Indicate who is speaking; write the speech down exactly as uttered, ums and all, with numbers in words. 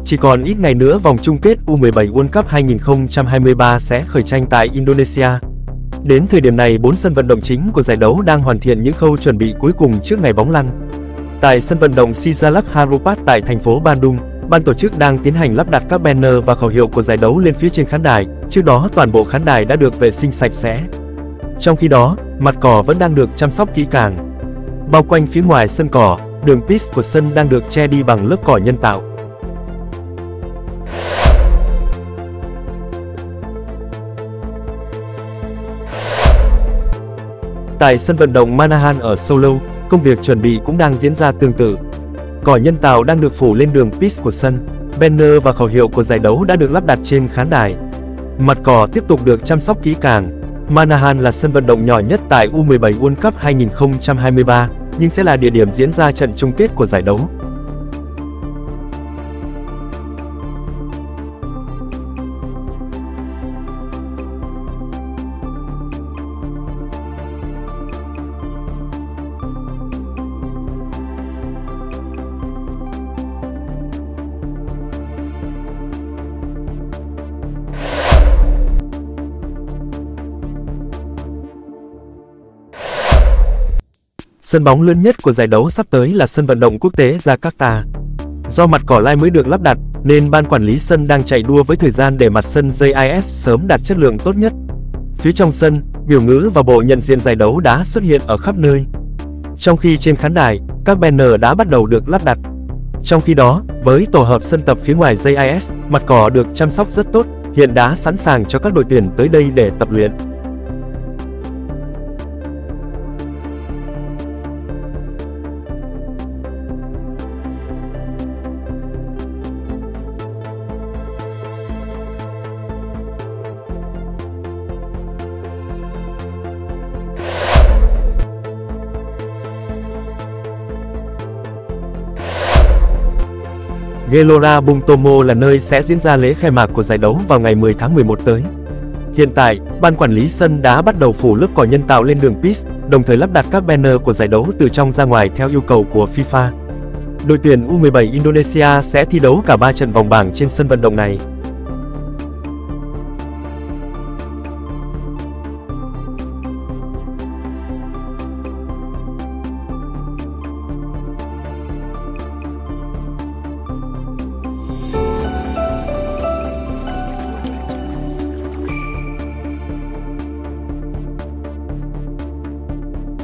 Speaker 1: Chỉ còn ít ngày nữa vòng chung kết U mười bảy World Cup hai nghìn không trăm hai mươi ba sẽ khởi tranh tại Indonesia. Đến thời điểm này, bốn sân vận động chính của giải đấu đang hoàn thiện những khâu chuẩn bị cuối cùng trước ngày bóng lăn. Tại sân vận động Sijalak Harupat tại thành phố Bandung, ban tổ chức đang tiến hành lắp đặt các banner và khẩu hiệu của giải đấu lên phía trên khán đài. Trước đó, toàn bộ khán đài đã được vệ sinh sạch sẽ. Trong khi đó, mặt cỏ vẫn đang được chăm sóc kỹ càng. Bao quanh phía ngoài sân cỏ, đường pitch của sân đang được che đi bằng lớp cỏ nhân tạo. Tại sân vận động Manahan ở Solo, công việc chuẩn bị cũng đang diễn ra tương tự. Cỏ nhân tạo đang được phủ lên đường pitch của sân, banner và khẩu hiệu của giải đấu đã được lắp đặt trên khán đài. Mặt cỏ tiếp tục được chăm sóc kỹ càng. Manahan là sân vận động nhỏ nhất tại U mười bảy World Cup hai nghìn không trăm hai mươi ba, nhưng sẽ là địa điểm diễn ra trận chung kết của giải đấu. Sân bóng lớn nhất của giải đấu sắp tới là sân vận động quốc tế Jakarta. Do mặt cỏ lai mới được lắp đặt, nên ban quản lý sân đang chạy đua với thời gian để mặt sân gi i ét sớm đạt chất lượng tốt nhất. Phía trong sân, biểu ngữ và bộ nhận diện giải đấu đã xuất hiện ở khắp nơi. Trong khi trên khán đài, các banner đã bắt đầu được lắp đặt. Trong khi đó, với tổ hợp sân tập phía ngoài gi i ét, mặt cỏ được chăm sóc rất tốt, hiện đã sẵn sàng cho các đội tuyển tới đây để tập luyện. Gelora Bung Tomo là nơi sẽ diễn ra lễ khai mạc của giải đấu vào ngày mười tháng mười một tới. Hiện tại, ban quản lý sân đã bắt đầu phủ lớp cỏ nhân tạo lên đường pitch, đồng thời lắp đặt các banner của giải đấu từ trong ra ngoài theo yêu cầu của FIFA. Đội tuyển U mười bảy Indonesia sẽ thi đấu cả ba trận vòng bảng trên sân vận động này.